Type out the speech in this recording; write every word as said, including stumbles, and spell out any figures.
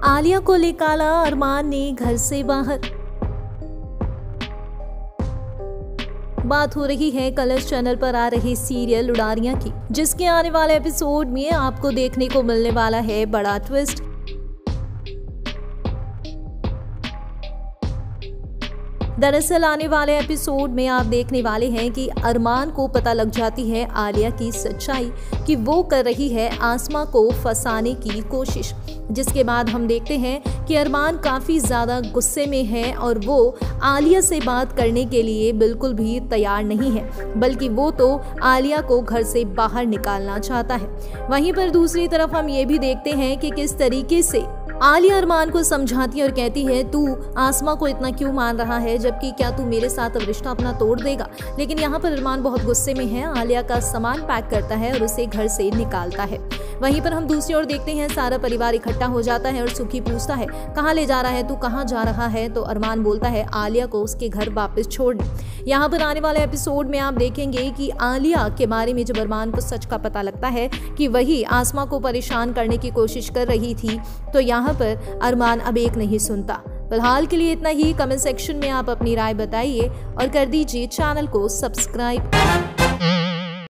आलिया को निकाला अरमान ने घर से बाहर। बात हो रही है कलर्स चैनल पर आ रही सीरियल उड़ारियां की, जिसके आने वाले एपिसोड में आपको देखने को मिलने वाला है बड़ा ट्विस्ट। दरअसल आने वाले एपिसोड में आप देखने वाले हैं कि अरमान को पता लग जाती है आलिया की सच्चाई कि वो कर रही है आसमा को फंसाने की कोशिश, जिसके बाद हम देखते हैं कि अरमान काफ़ी ज़्यादा गुस्से में है और वो आलिया से बात करने के लिए बिल्कुल भी तैयार नहीं है, बल्कि वो तो आलिया को घर से बाहर निकालना चाहता है। वहीं पर दूसरी तरफ हम ये भी देखते हैं कि किस तरीके से आलिया अरमान को समझाती है और कहती है तू आसमा को इतना क्यों मान रहा है, जबकि क्या तू मेरे साथ अब रिश्ता अपना तोड़ देगा। लेकिन यहाँ पर अरमान बहुत गुस्से में है, आलिया का सामान पैक करता है और उसे घर से निकालता है। वहीं पर हम दूसरी ओर देखते हैं सारा परिवार इकट्ठा हो जाता है और सुखी पूछता है कहाँ ले जा रहा है तू, कहाँ जा रहा है, तो अरमान बोलता है आलिया को उसके घर वापस छोड़ने। यहाँ पर आने वाले एपिसोड में आप देखेंगे कि आलिया के बारे में जब अरमान को सच का पता लगता है कि वही आसमा को परेशान करने की कोशिश कर रही थी, तो यहाँ पर अरमान अब एक नहीं सुनता। फिलहाल के लिए इतना ही। कमेंट सेक्शन में आप अपनी राय बताइए और कर दीजिए चैनल को सब्सक्राइब।